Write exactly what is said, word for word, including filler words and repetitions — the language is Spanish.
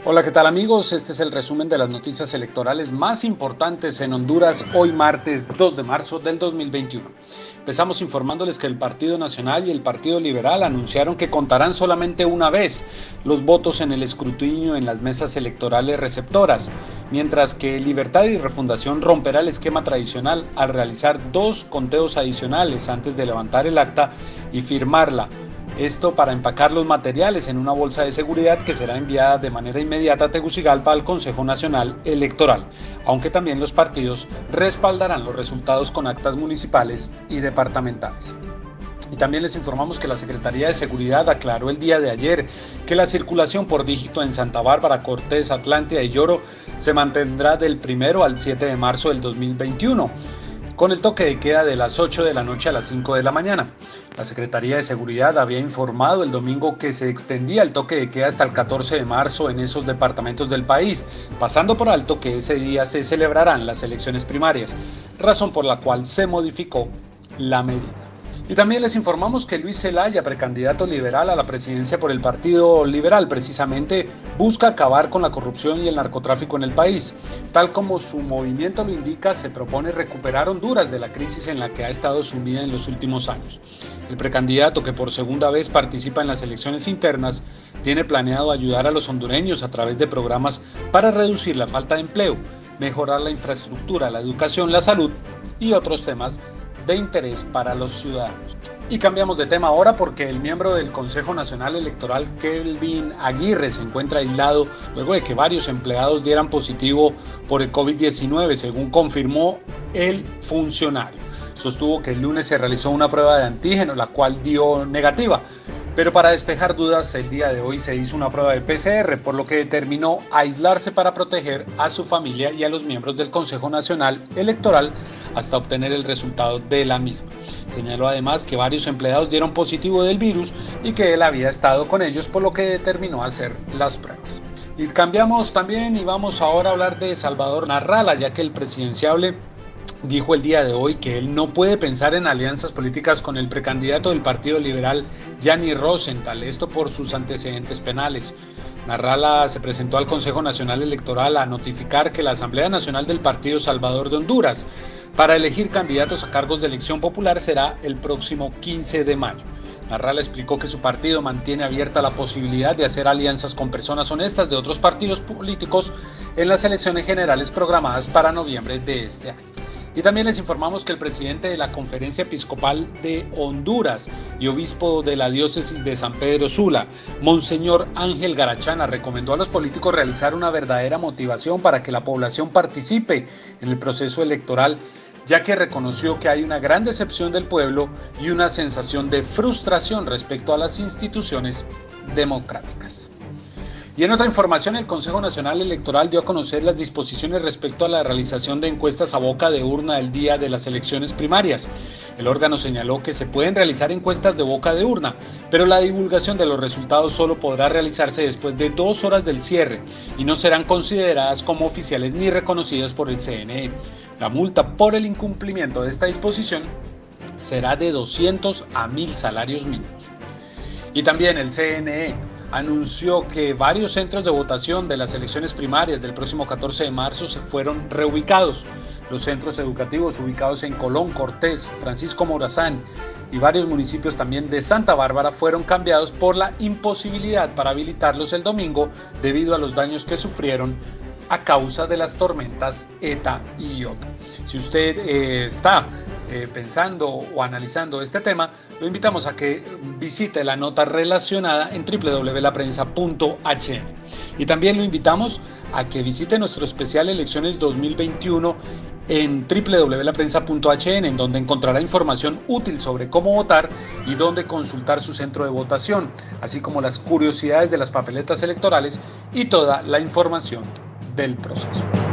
Hola, ¿qué tal amigos? Este es el resumen de las noticias electorales más importantes en Honduras hoy martes dos de marzo del dos mil veintiuno. Empezamos informándoles que el Partido Nacional y el Partido Liberal anunciaron que contarán solamente una vez los votos en el escrutinio en las mesas electorales receptoras, mientras que Libertad y Refundación romperá el esquema tradicional al realizar dos conteos adicionales antes de levantar el acta y firmarla. Esto para empacar los materiales en una bolsa de seguridad que será enviada de manera inmediata a Tegucigalpa al Consejo Nacional Electoral, aunque también los partidos respaldarán los resultados con actas municipales y departamentales. Y también les informamos que la Secretaría de Seguridad aclaró el día de ayer que la circulación por dígito en Santa Bárbara, Cortés, Atlántida y Lloro se mantendrá del primero al siete de marzo del dos mil veintiuno. Con el toque de queda de las ocho de la noche a las cinco de la mañana. La Secretaría de Seguridad había informado el domingo que se extendía el toque de queda hasta el catorce de marzo en esos departamentos del país, pasando por alto que ese día se celebrarán las elecciones primarias, razón por la cual se modificó la medida. Y también les informamos que Luis Zelaya, precandidato liberal a la presidencia por el Partido Liberal, precisamente busca acabar con la corrupción y el narcotráfico en el país. Tal como su movimiento lo indica, se propone recuperar Honduras de la crisis en la que ha estado sumida en los últimos años. El precandidato, que por segunda vez participa en las elecciones internas, tiene planeado ayudar a los hondureños a través de programas para reducir la falta de empleo, mejorar la infraestructura, la educación, la salud y otros temas de interés para los ciudadanos. Y cambiamos de tema ahora porque el miembro del Consejo Nacional Electoral, Kelvin Aguirre, se encuentra aislado luego de que varios empleados dieran positivo por el COVID diecinueve, según confirmó el funcionario. Sostuvo que el lunes se realizó una prueba de antígeno, la cual dio negativa, pero para despejar dudas el día de hoy se hizo una prueba de P C R, por lo que determinó aislarse para proteger a su familia y a los miembros del Consejo Nacional Electoral hasta obtener el resultado de la misma. Señaló además que varios empleados dieron positivo del virus y que él había estado con ellos, por lo que determinó hacer las pruebas. Y cambiamos también y vamos ahora a hablar de Salvador Narrala, ya que el presidenciable dijo el día de hoy que él no puede pensar en alianzas políticas con el precandidato del Partido Liberal, Yanni Rosenthal, esto por sus antecedentes penales. Narrala se presentó al Consejo Nacional Electoral a notificar que la Asamblea Nacional del Partido Salvador de Honduras para elegir candidatos a cargos de elección popular será el próximo quince de mayo. Narrala explicó que su partido mantiene abierta la posibilidad de hacer alianzas con personas honestas de otros partidos políticos en las elecciones generales programadas para noviembre de este año. Y también les informamos que el presidente de la Conferencia Episcopal de Honduras y obispo de la diócesis de San Pedro Sula, Monseñor Ángel Garachana, recomendó a los políticos realizar una verdadera motivación para que la población participe en el proceso electoral, ya que reconoció que hay una gran decepción del pueblo y una sensación de frustración respecto a las instituciones democráticas. Y en otra información, el Consejo Nacional Electoral dio a conocer las disposiciones respecto a la realización de encuestas a boca de urna el día de las elecciones primarias. El órgano señaló que se pueden realizar encuestas de boca de urna, pero la divulgación de los resultados solo podrá realizarse después de dos horas del cierre y no serán consideradas como oficiales ni reconocidas por el C N E. La multa por el incumplimiento de esta disposición será de doscientos a mil salarios mínimos. Y también el C N E anunció que varios centros de votación de las elecciones primarias del próximo catorce de marzo se fueron reubicados. Los centros educativos ubicados en Colón, Cortés, Francisco Morazán y varios municipios también de Santa Bárbara fueron cambiados por la imposibilidad para habilitarlos el domingo debido a los daños que sufrieron a causa de las tormentas Eta y Iota. Si usted eh, está eh, pensando o analizando este tema, lo invitamos a que visite la nota relacionada en doble u doble u doble u punto la prensa punto h n. Y también lo invitamos a que visite nuestro especial Elecciones dos mil veintiuno en doble u doble u doble u punto la prensa punto h n, en donde encontrará información útil sobre cómo votar y dónde consultar su centro de votación, así como las curiosidades de las papeletas electorales y toda la información del proceso.